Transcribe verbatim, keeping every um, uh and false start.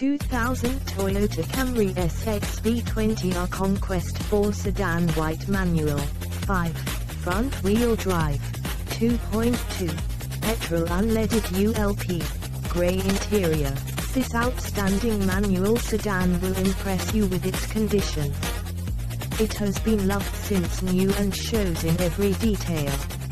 two thousand Toyota Camry S X V twenty R Conquest four Sedan White Manual. five. Front-wheel drive. two point two. Petrol unleaded U L P. Grey interior. This outstanding manual sedan will impress you with its condition. It has been loved since new and shows in every detail.